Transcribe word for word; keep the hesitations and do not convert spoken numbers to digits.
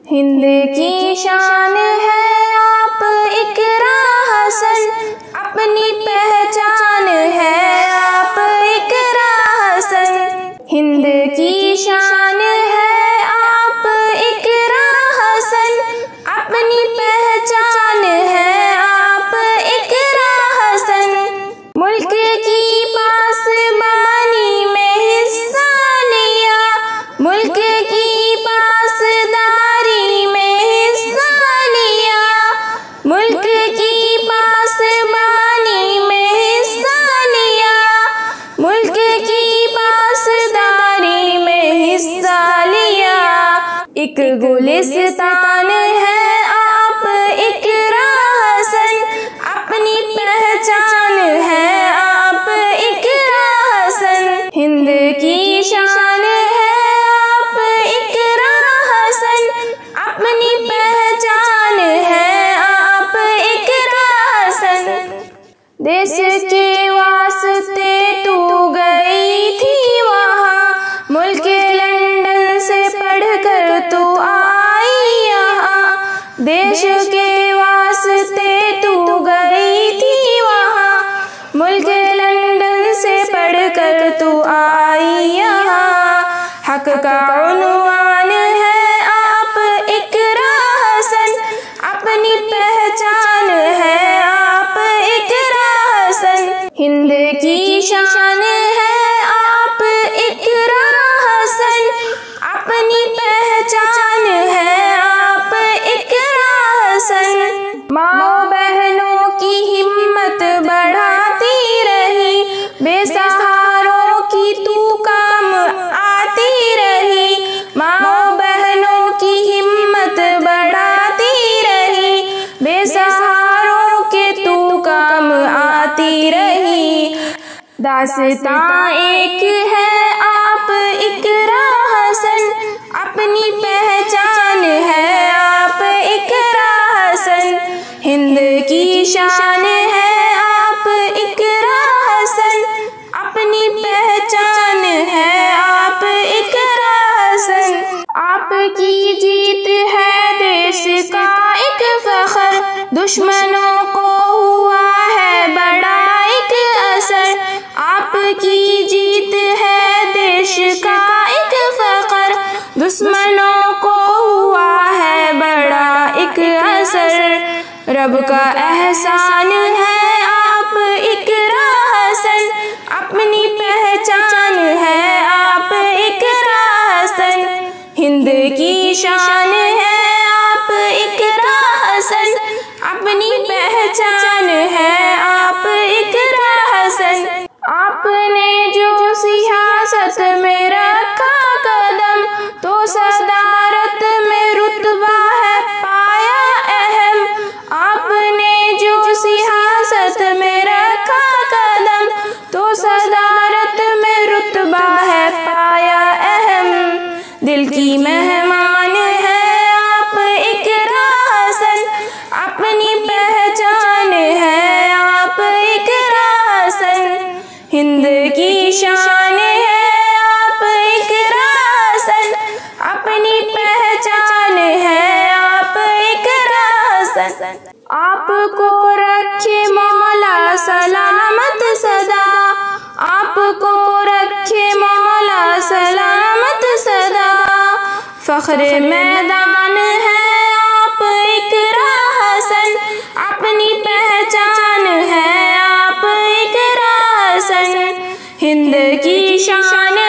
हिंद की शान है आप इकरा हसन, अपनी पहचान है आप इकरा हसन। हिंद की शान है आप इकरा हसन, अपनी पहचान है आप इकरा हसन। मुल्क की पासबानी में हिस्सा लिया, मुल्क की पासदारी में हिस्सा लिया, मुल्क की पासबानी में हिस्सा लिया, मुल्क की पासदारी में हिस्सा लिया। एक गुलिस्तान है आप इकरा हसन, अपनी पहचान है आप इकरा हसन। हिंद की शान है आप इकरा हसन, अपनी पहचान है आप इकरा हसन। देश के वास्ते तू गई थी वहाँ, मुल्क लंदन से पढ़कर तू आई यहाँ। देश के वास्ते तू गई थी वहाँ, मुल्क लंदन से पढ़कर तू आई यहाँ। हक का उन्वान है आप इकरा हसन, अपनी पहचान है आप इकरा हसन। हिंद की शान है आप इकरा हसन, अपनी पहचान है आप इकरा हसन। माओ बहनों की हिम्मत बढ़ाती रही, बेसहारों की तू काम आती रही। माओ बहनों की हिम्मत बढ़ाती रही, बेसहारों के तू काम आती रही। दास्तां एक है आप इकरा हसन, अपनी पहचान है आप इकरा हसन। हिंद की शान है आप इकरा हसन, अपनी पहचान है आप इकरा हसन। आपकी जीत है देश का एक फख्र, दुश्मनों को हुआ है बड़ा एक असर। आपकी जीत है देश का एक फख्र, दुश्मनों को हुआ है बड़ा एक असर। रब का एहसान है आप इकरा हसन, अपनी पहचान है आप इकरा हसन। हिंद की शान है आप इकरा हसन, अपनी पहचान है आप इकरा हसन। आपने जो सियासत में रखा कदम, तो सदारत में रुतबा है पाया अहम। आपने जो सियासत में रखा कदम, तो सदारत में रुतबा है पाया अहम। दिल की मेहमान है आप इकरा हसन, अपनी पहचान है आप इकरा हसन। हिंद की शान है आप इकरा हसन, अपनी पहचान है आप इकरा हसन। आपको रखे मौला सलामत सदा, आपको रखे मौला सलामत सदा। फख्र मैदान है आप इकरा हसन, अपनी पहचान है आप इकरा हसन। हिंद की शान